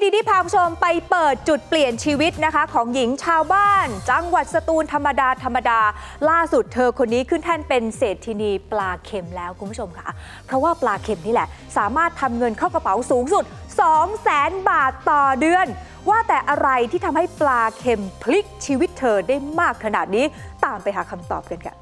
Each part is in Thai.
นี้พาผู้ชมไปเปิดจุดเปลี่ยนชีวิตนะคะของหญิงชาวบ้านจังหวัดสตูลธรรมดาล่าสุดเธอคนนี้ขึ้นแท่นเป็นเศรษฐินีปลาเค็มแล้วคุณผู้ชมค่ะเพราะว่าปลาเค็มนี่แหละสามารถทำเงินเข้ากระเป๋าสูงสุด 200,000 บาทต่อเดือนว่าแต่อะไรที่ทำให้ปลาเค็มพลิกชีวิตเธอได้มากขนาดนี้ตามไปหาคำตอบกันค่ะ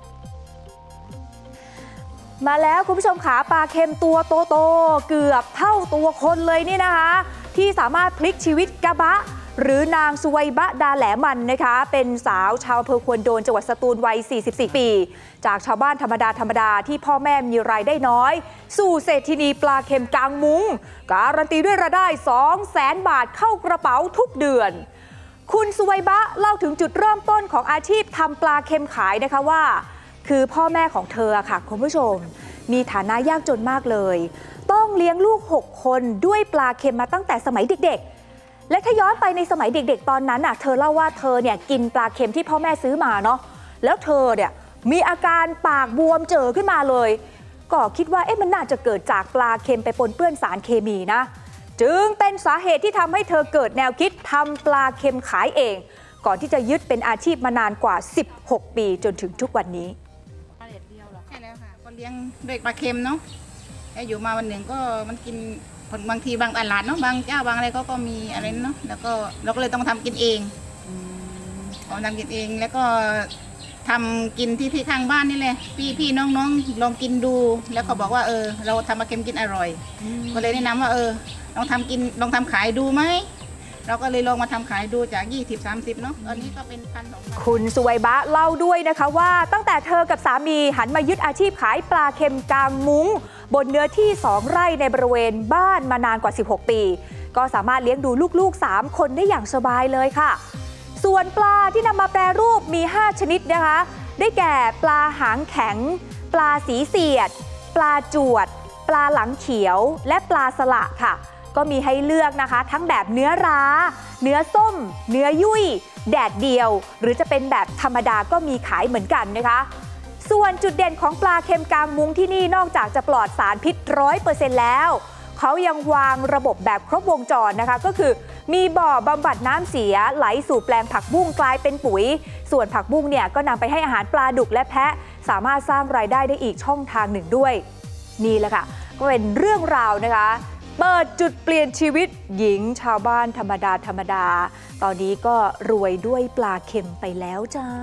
มาแล้วคุณผู้ชมขาปลาเค็มตัวโตๆเกือบเท่าตัวคนเลยนี่นะคะที่สามารถพลิกชีวิตกะบะหรือนางสุวัยบะดาแหลมันนะคะเป็นสาวชาวอำเภอควนโดนจังหวัดสตูลวัย 44 ปีจากชาวบ้านธรรมดาที่พ่อแม่มีรายได้น้อยสู่เศรษฐินีปลาเค็มกลางมุ้งการันตีด้วยรายได้ 200,000 บาทเข้ากระเป๋าทุกเดือนคุณสุวัยบะเล่าถึงจุดเริ่มต้นของอาชีพทำปลาเค็มขายนะคะว่าคือพ่อแม่ของเธอค่ะคุณผู้ชมมีฐานะยากจนมากเลยต้องเลี้ยงลูก6 คนด้วยปลาเค็มมาตั้งแต่สมัยเด็กๆและถ้าย้อนไปในสมัยเด็กๆตอนนั้นเธอเล่าว่าเธอเนี่ยกินปลาเค็มที่พ่อแม่ซื้อมาเนาะแล้วเธอเนี่ยมีอาการปากบวมเจอขึ้นมาเลยก็คิดว่ามันน่าจะเกิดจากปลาเค็มไปปนเปื้อนสารเคมีนะจึงเป็นสาเหตุที่ทำให้เธอเกิดแนวคิดทำปลาเค็มขายเองก่อนที่จะยึดเป็นอาชีพมานานกว่า16 ปีจนถึงทุกวันนี้ใช่แล้วค่ะก็เลี้ยงด้วยปลาเค็มเนาะแล้วอยู่มาวันหนึ่งก็มันกินบางทีบางตลาดเนาะบางเจ้าบางอะไรก็มีอะไรเนาะแล้วก็เราก็เลยต้องทำกินเองทำกินเองแล้วก็ทำกินที่ข้างบ้านนี่เลยพี่น้องลองกินดูแล้วเขาบอกว่าเราทำปลาเค็มกินอร่อยก็เลยแนะนำว่าลองทำขายดูไหมเราก็เลยลองมาทำขายดูจาก20-30เนาะตอนนี้ก็เป็น1,200 คุณสุวัยบะเล่าด้วยนะคะว่าตั้งแต่เธอกับสามีหันมายึดอาชีพขายปลาเค็มกลางมุ้งบนเนื้อที่2 ไร่ในบริเวณบ้านมานานกว่า16 ปีก็สามารถเลี้ยงดูลูกๆ3 คนได้อย่างสบายเลยค่ะส่วนปลาที่นำมาแปรรูปมี5 ชนิดนะคะได้แก่ปลาหางแข็งปลาสีเสียดปลาจวดปลาหลังเขียวและปลาสละค่ะก็มีให้เลือกนะคะทั้งแบบเนื้อร้าเนื้อส้มเนื้อยุ่ยแดดเดียวหรือจะเป็นแบบธรรมดาก็มีขายเหมือนกันนะคะส่วนจุดเด่นของปลาเค็มกลางมุ้งที่นี่นอกจากจะปลอดสารพิษ 100% แล้วเขายังวางระบบแบบครบวงจรนะคะก็คือมีบ่อบำบัดน้ำเสียไหลสู่แปลงผักบุ้งกลายเป็นปุ๋ยส่วนผักบุ้งเนี่ยก็นำไปให้อาหารปลาดุกและแพะสามารถสร้างรายได้ได้อีกช่องทางหนึ่งด้วยนี่แหละค่ะก็เป็นเรื่องราวนะคะเปิดจุดเปลี่ยนชีวิตหญิงชาวบ้านธรรมดาตอนนี้ก็รวยด้วยปลาเค็มไปแล้วจ้า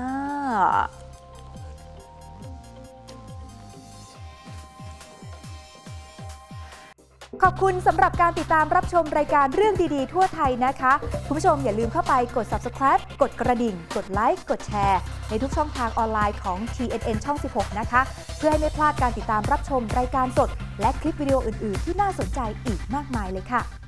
ขอบคุณสำหรับการติดตามรับชมรายการเรื่องดีๆทั่วไทยนะคะคุณผู้ชมอย่าลืมเข้าไปกด Subscribe กดกระดิ่งกดไลค์กดแชร์ในทุกช่องทางออนไลน์ของ TNN ช่อง 16 นะคะเพื่อให้ไม่พลาดการติดตามรับชมรายการสดและคลิปวิดีโออื่นๆที่น่าสนใจอีกมากมายเลยค่ะ